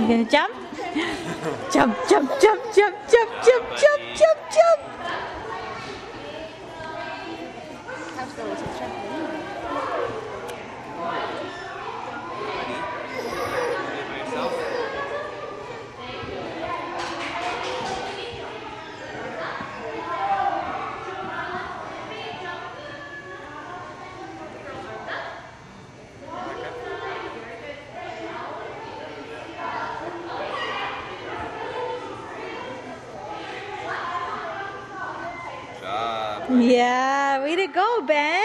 You gonna jump? Jump, jump, jump, jump, jump, jump, jump, jump, jump. Yeah, way to go, Ben.